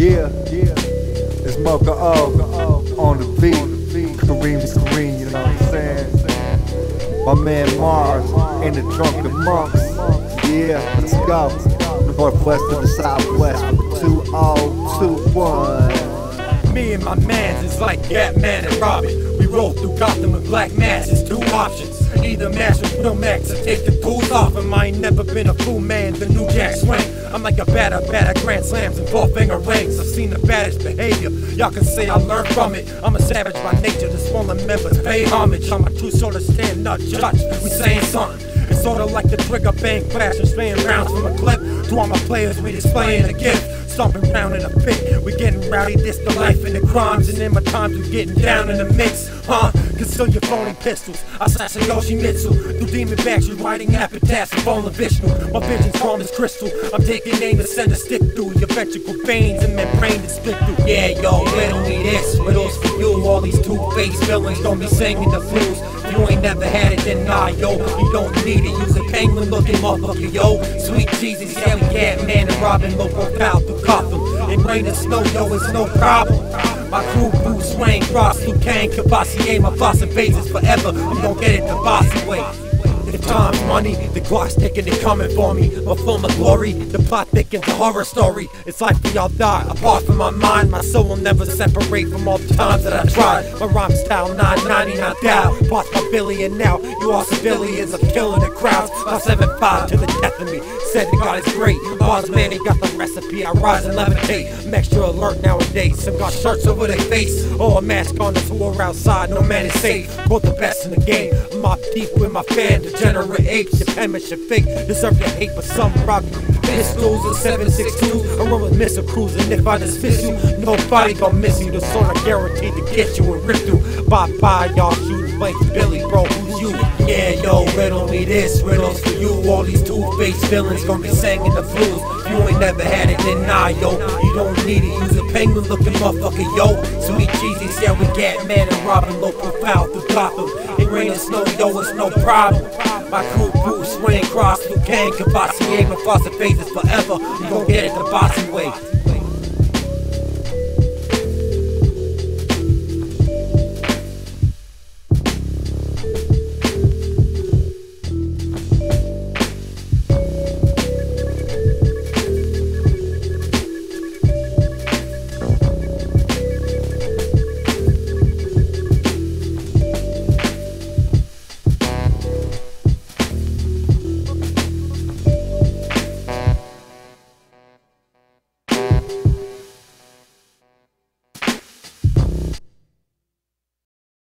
Yeah, it's Moka on the beat. Kareem, you know what I'm saying? My man Marz and the Drunken Monks. Yeah, let's go. Northwest to the southwest with 2021. Me and my mans is like Batman and Robin. We roll through Gotham with black masses, two options. Either mash with real max or take the tools off him. I ain't never been a fool man, the new jack swing. I'm like a batter, grand slams and four-finger rings. I've seen the baddest behavior, y'all can say I learned from it. I'm a savage by nature, the smaller members pay homage. I'm a true sort of stand-up judge, we saying something. It's sorta like the trigger bang flash and spraying rounds from a clip. To all my players, we displaying a gift. Stomping round in a pit, we getting rowdy, this the life and the crimes. And in my times we getting down in the mix, conceal your phony pistols, I slash a Yoshimitsu. Through demon backs, you're writing epitaphs of fallen Vishnu. My vision's calm as crystal, I'm taking aim to send a stick through your ventricle veins and membrane to split through. Yeah, yo, riddle me this, riddles for you. All these two-faced villains don't be singing the blues. If you ain't never had it, then nah, yo, you don't need it. Use a penguin looking motherfucker, yo. Sweet Jesus, yeah, we get man and Robin, local pal through Gotham. In rain and snow, yo, it's no problem. My crew, Bruce Wayne, Cross, Luke Kang, Cavassier, my boss and phases forever. We gon' get it the bossy way. The time's money, the clock's ticking and coming for me. My film of glory, the plot thickens, a horror story. It's like we all die, apart from my mind. My soul will never separate from all the times that I tried. My rhyme style 990, not doubt. Boss my billion now, you all civilians. I'm killing the crowds, my 7-5 to the death of me. Said that God is great, Boss man, he got the recipe. I rise and levitate, I'm extra alert nowadays. Some got shirts over their face, or a mask on us who are outside, no man is safe. Both the best in the game, I'm up deep with my fan. Degenerate apes, your penmanship fake, deserve to hate, but some rock pistols and 7.62. I run with missile crews, and if I dismiss you, nobody gon' miss you. The song I guaranteed to get you and rip through. Bye-bye, y'all shooting blank, Billy, bro, who's you? Yeah, yo, riddle me this, riddles for you. All these two-faced villains gon' be singing the blues. If you ain't never had it, then nah, yo, you don't need it. Use a penguin looking motherfucker, yo. Sweet Jesus, yeah, we get man and Robin, local foul through Gotham. In rain and snow, yo, it's no problem. My crew, Bruce Wayne, Cross, Luke Kang, Cavassier, my foster phases forever. You gon' get it the bossy way.